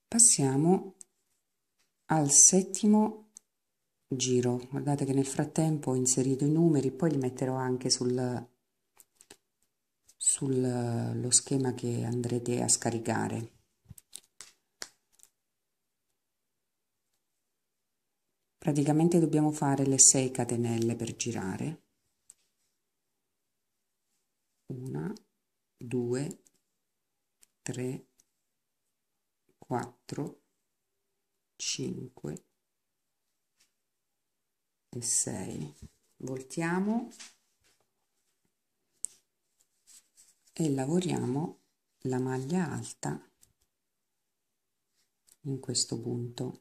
Passiamo al settimo giro. Guardate che nel frattempo ho inserito i numeri, poi li metterò anche sullo schema che andrete a scaricare. Praticamente dobbiamo fare le 6 catenelle per girare. 1, 2, 3, 4, 5 e 6. Voltiamo e lavoriamo la maglia alta in questo punto.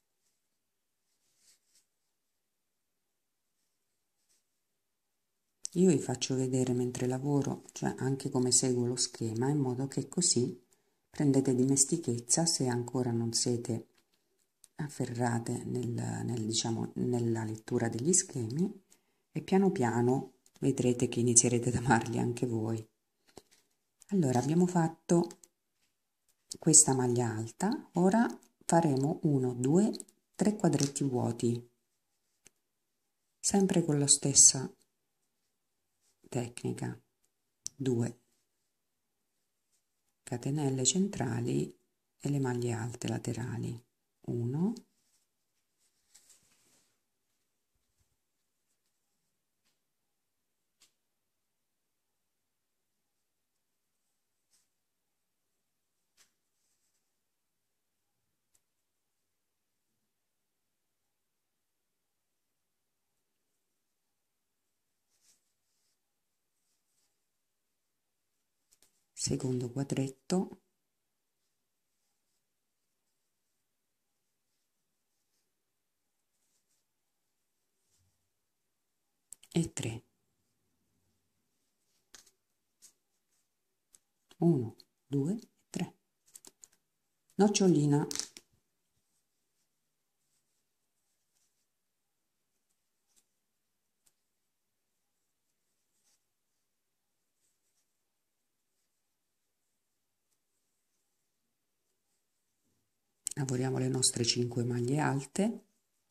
Io vi faccio vedere mentre lavoro, cioè anche come seguo lo schema, in modo che così prendete dimestichezza se ancora non siete afferrate diciamo, nella lettura degli schemi, e piano piano vedrete che inizierete ad amarli anche voi. Allora, abbiamo fatto questa maglia alta, ora faremo 1, 2, 3 quadretti vuoti, sempre con la stessa tecnica. 2 catenelle centrali e le maglie alte laterali. 1, 2 quadretto, e 3. 1, 2, 3. Nocciolina. Lavoriamo le nostre 5 maglie alte.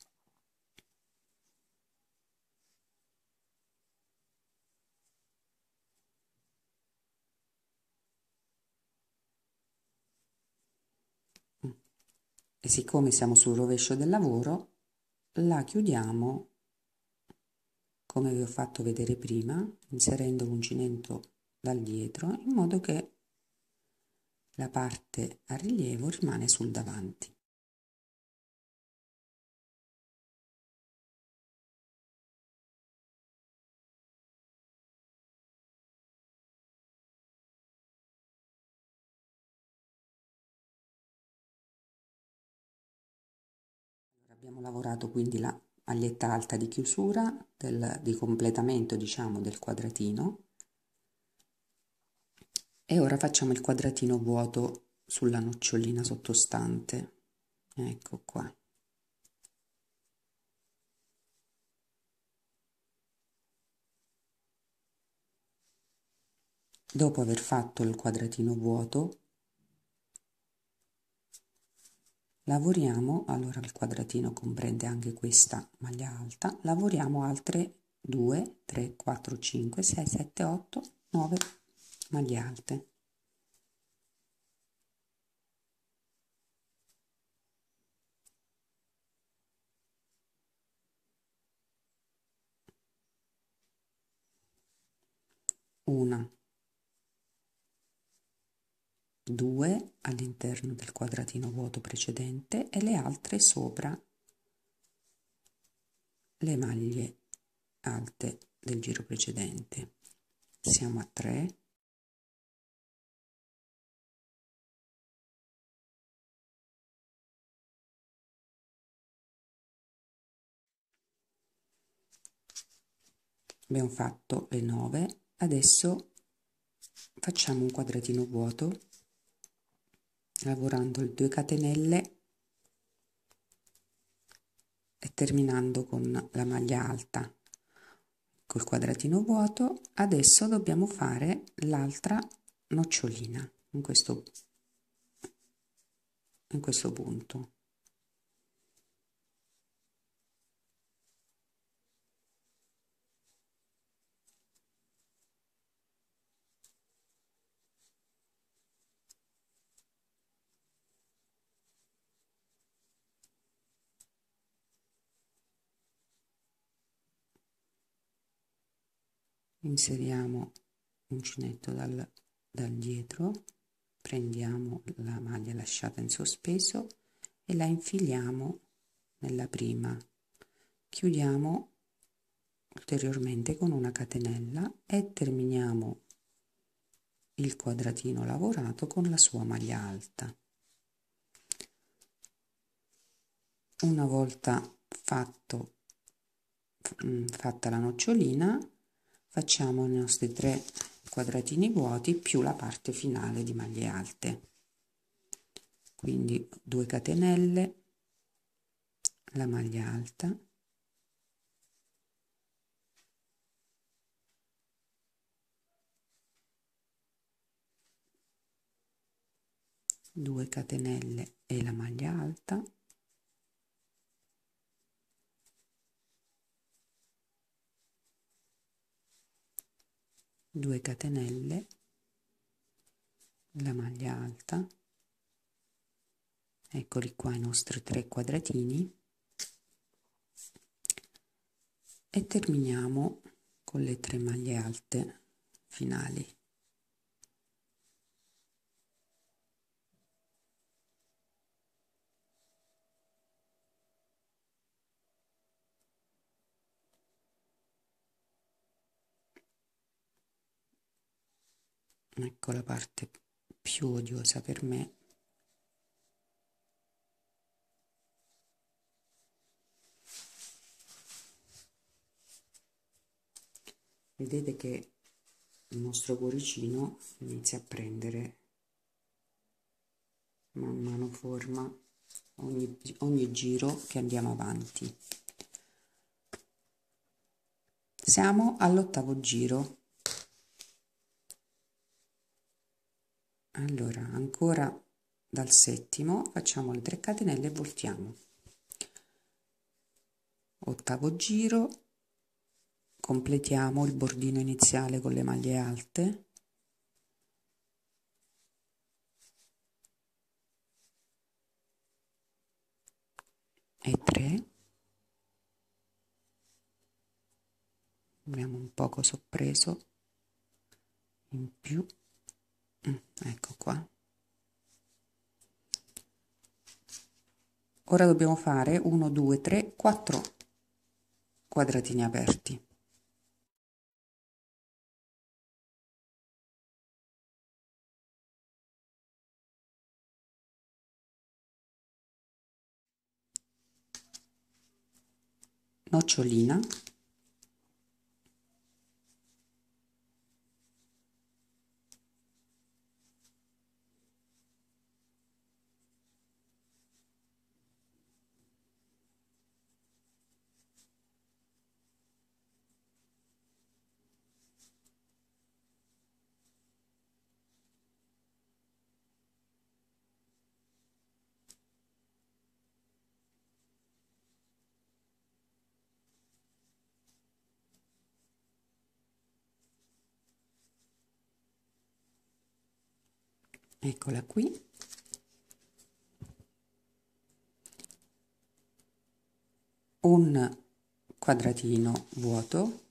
E siccome siamo sul rovescio del lavoro, la chiudiamo come vi ho fatto vedere prima, inserendo l'uncinetto dal dietro, in modo che la parte a rilievo rimane sul davanti. Abbiamo lavorato quindi la maglietta alta di chiusura, di completamento, diciamo, del quadratino, e ora facciamo il quadratino vuoto sulla nocciolina sottostante. Ecco qua. Dopo aver fatto il quadratino vuoto, lavoriamo, allora il quadratino comprende anche questa maglia alta, lavoriamo altre 2, 3, 4, 5, 6, 7, 8, 9 maglie alte. Una, 2 all'interno del quadratino vuoto precedente e le altre sopra le maglie alte del giro precedente. Siamo a 3. Abbiamo fatto le 9, adesso facciamo un quadratino vuoto lavorando le 2 catenelle e terminando con la maglia alta col quadratino vuoto. Adesso dobbiamo fare l'altra nocciolina in questo in questo punto. Inseriamo uncinetto dal dietro, prendiamo la maglia lasciata in sospeso e la infiliamo nella prima, chiudiamo ulteriormente con una catenella e terminiamo il quadratino lavorato con la sua maglia alta. Una volta fatta la nocciolina, facciamo i nostri 3 quadratini vuoti più la parte finale di maglie alte, quindi 2 catenelle, la maglia alta, due catenelle e la maglia alta, due catenelle, la maglia alta, eccoli qua i nostri 3 quadratini, e terminiamo con le 3 maglie alte finali. Ecco la parte più odiosa per me. Vedete che il nostro cuoricino inizia a prendere man mano forma ogni giro che andiamo avanti. Siamo all'8° giro. Allora, ancora dal 7° facciamo le 3 catenelle e voltiamo. 8° giro, completiamo il bordino iniziale con le maglie alte. E 3. Abbiamo un poco soppreso in più. Ecco qua. Ora dobbiamo fare 1, 2, 3, 4 quadratini aperti. Nocciolina, eccola qui. Un quadratino vuoto,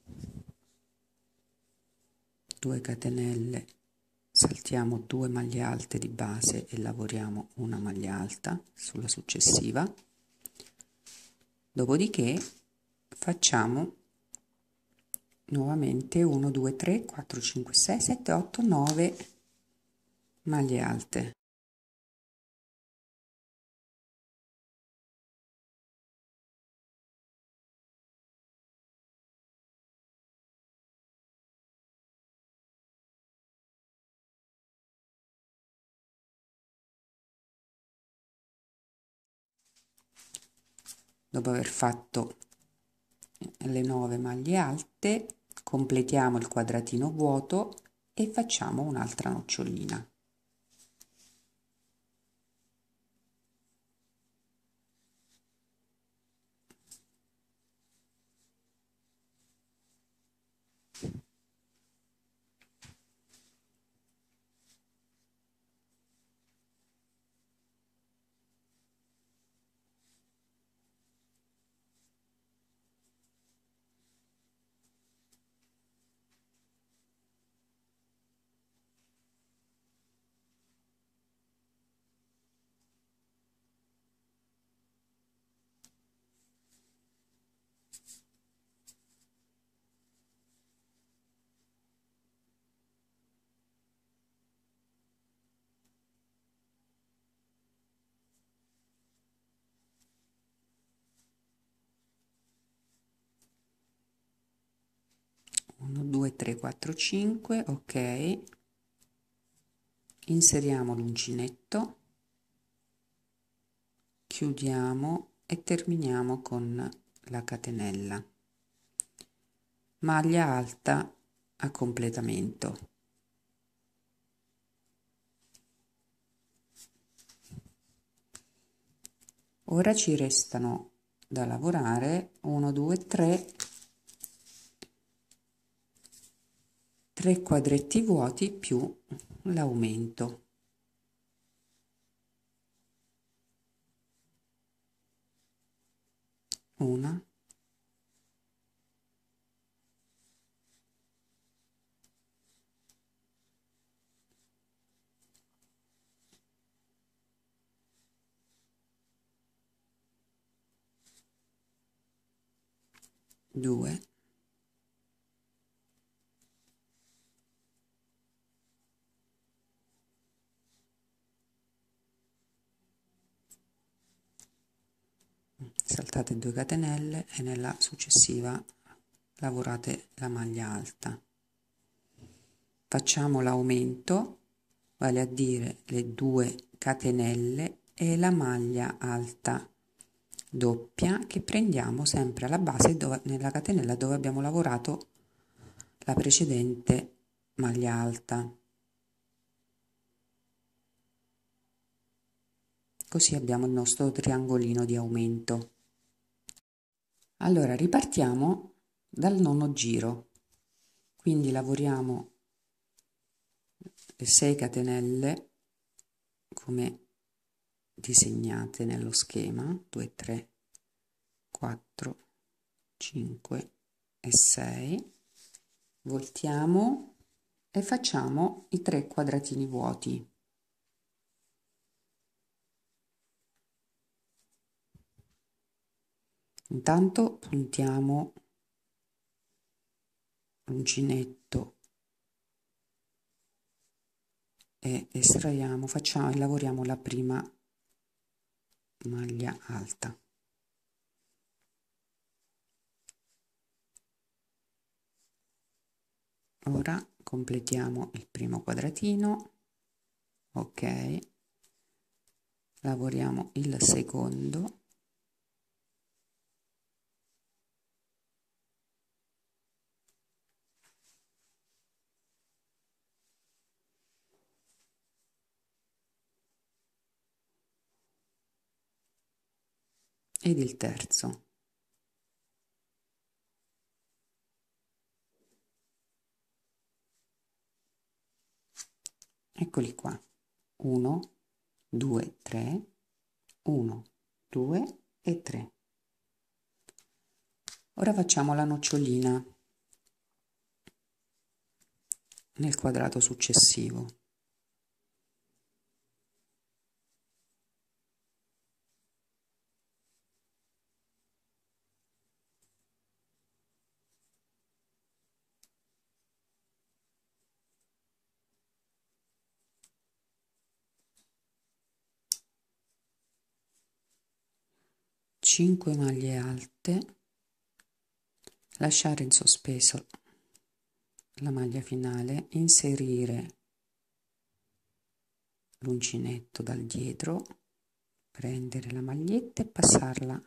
2 catenelle, saltiamo 2 maglie alte di base e lavoriamo una maglia alta sulla successiva. Dopodiché facciamo nuovamente 1, 2, 3, 4, 5, 6, 7, 8, 9 maglie alte. Dopo aver fatto le 9 maglie alte, completiamo il quadratino vuoto e facciamo un'altra nocciolina. 2 3 4 5, ok, inseriamo l'uncinetto, chiudiamo e terminiamo con la catenella, maglia alta a completamento. Ora ci restano da lavorare 1 2 3 quadretti vuoti più l'aumento. Una, due, saltate 2 catenelle e nella successiva lavorate la maglia alta. Facciamo l'aumento, vale a dire le 2 catenelle e la maglia alta doppia che prendiamo sempre alla base nella catenella dove abbiamo lavorato la precedente maglia alta. Così abbiamo il nostro triangolino di aumento. Allora ripartiamo dal nono giro, quindi lavoriamo le 6 catenelle come disegnate nello schema, 2 3 4 5 e 6, voltiamo e facciamo i 3 quadratini vuoti. Intanto puntiamo l'uncinetto e estraiamo, facciamo e lavoriamo la prima maglia alta. Ora completiamo il primo quadratino, ok, lavoriamo il secondo, ed il terzo. Eccoli qua, 1 2 3, 1 2 e 3. Ora facciamo la nocciolina nel quadrato successivo. Cinque maglie alte, lasciare in sospeso la maglia finale, inserire l'uncinetto dal dietro, prendere la maglietta e passarla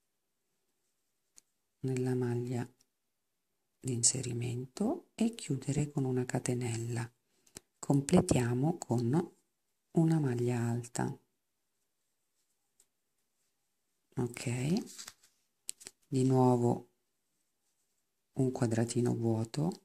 nella maglia di inserimento e chiudere con una catenella. Completiamo con una maglia alta. Ok, di nuovo un quadratino vuoto,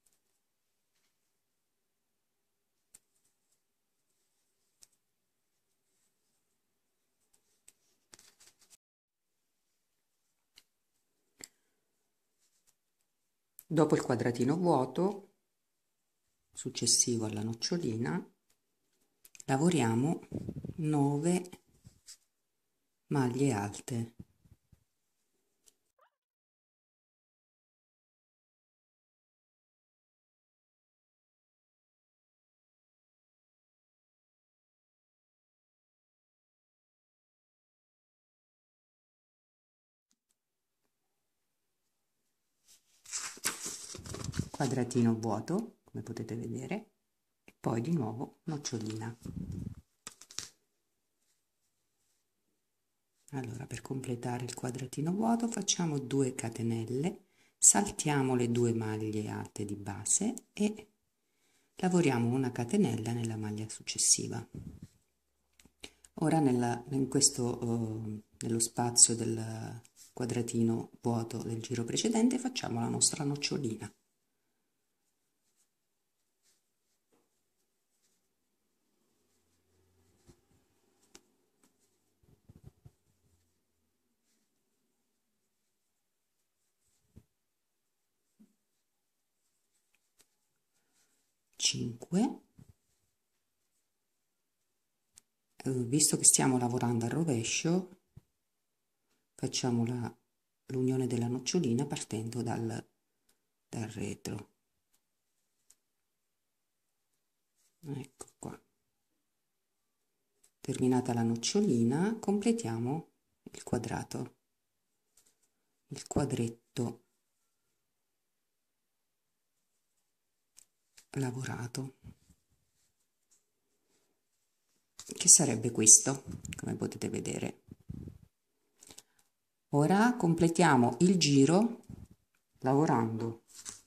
dopo il quadratino vuoto successivo alla nocciolina lavoriamo 9 maglie alte. quadratino vuoto, come potete vedere, e poi di nuovo nocciolina. Allora, per completare il quadratino vuoto facciamo 2 catenelle, saltiamo le 2 maglie alte di base e lavoriamo una catenella nella maglia successiva. Ora nello spazio del quadratino vuoto del giro precedente facciamo la nostra nocciolina. Visto che stiamo lavorando al rovescio, facciamo l'unione della nocciolina partendo dal retro. Ecco qua. Terminata la nocciolina, completiamo il quadrato, il quadretto lavorato, che sarebbe questo, come potete vedere. Ora completiamo il giro lavorando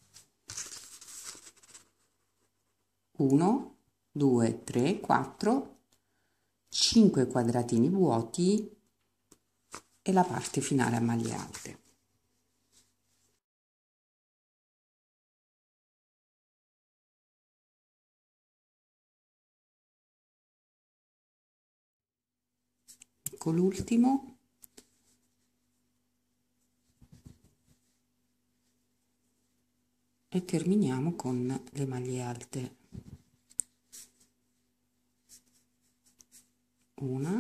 1, 2, 3, 4, 5 quadratini vuoti e la parte finale a maglie alte. Ecco l'ultimo. E terminiamo con le maglie alte. Una,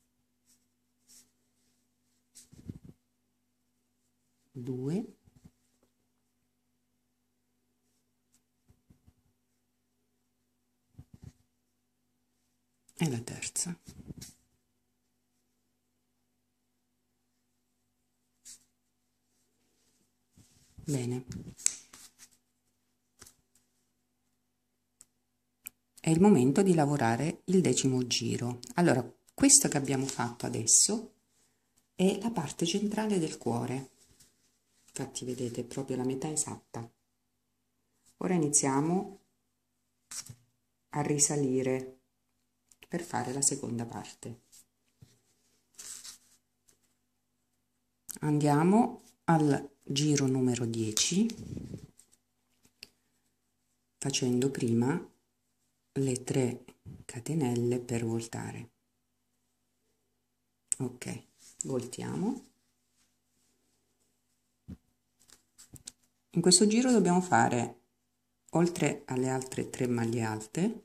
due, e la terza. Bene. È il momento di lavorare il 10° giro. Allora, questo che abbiamo fatto adesso è la parte centrale del cuore. Infatti, vedete, è proprio la metà esatta. Ora iniziamo a risalire per fare la seconda parte. Andiamo al giro numero 10, facendo prima le 3 catenelle per voltare. Ok, voltiamo. In questo giro dobbiamo fare, oltre alle altre 3 maglie alte,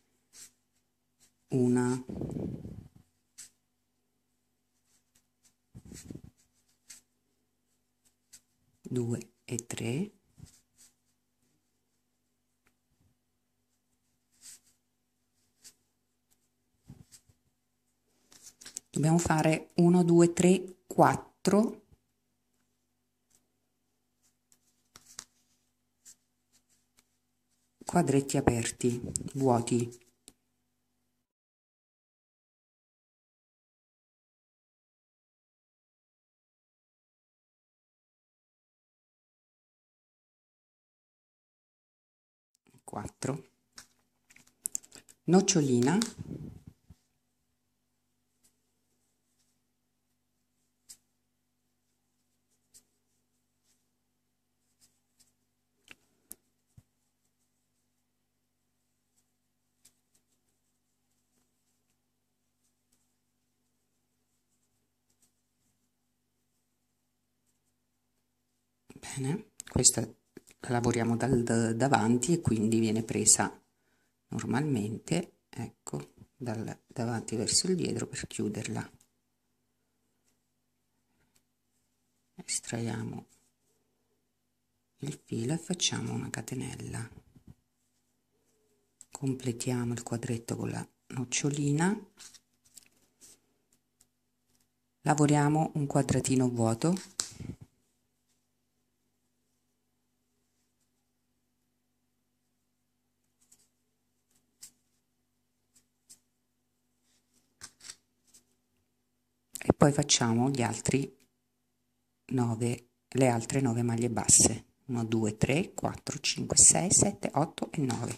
una, due e 3, dobbiamo fare 1, 2, 3, 4 quadretti aperti, vuoti. Quattro. Nocciolina. Bene, questa la lavoriamo davanti e quindi viene presa normalmente, ecco, dal davanti verso il dietro per chiuderla. Estraiamo il filo e facciamo una catenella. Completiamo il quadretto con la nocciolina. Lavoriamo un quadratino vuoto. poi facciamo gli altri 9, le altre 9 maglie basse, 1 2 3 4 5 6 7 8 e 9.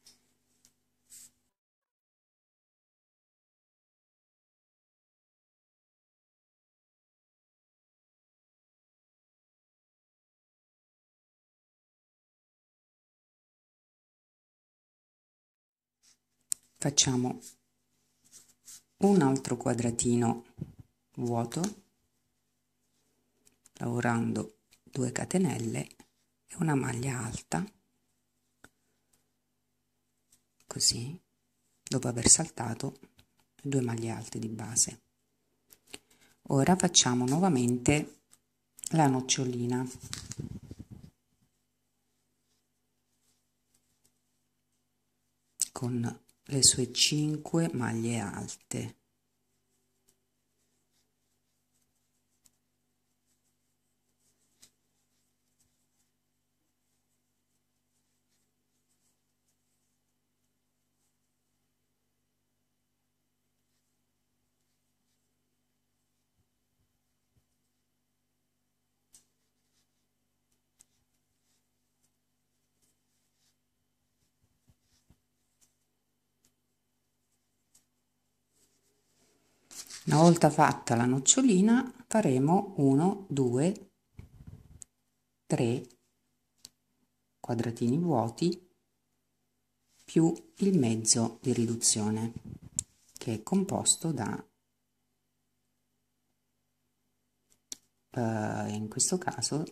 Facciamo un altro quadratino vuoto, lavorando 2 catenelle e una maglia alta, così, dopo aver saltato 2 maglie alte di base. Ora facciamo nuovamente la nocciolina. Con le sue 5 maglie alte. Una volta fatta la nocciolina faremo 1 2 3 quadratini vuoti più il mezzo di riduzione, che è composto da in questo caso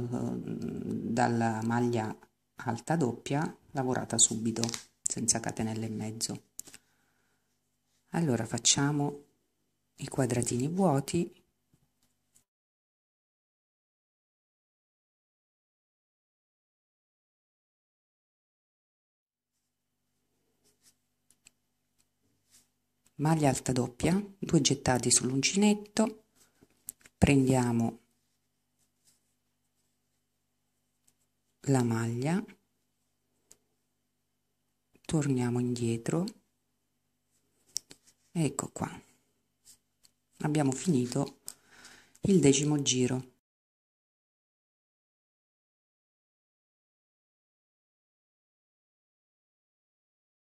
dalla maglia alta doppia lavorata subito senza catenelle e mezzo. Allora facciamo i quadratini vuoti, maglia alta doppia, 2 gettati sull'uncinetto, prendiamo la maglia, torniamo indietro, ecco qua, abbiamo finito il 10° giro.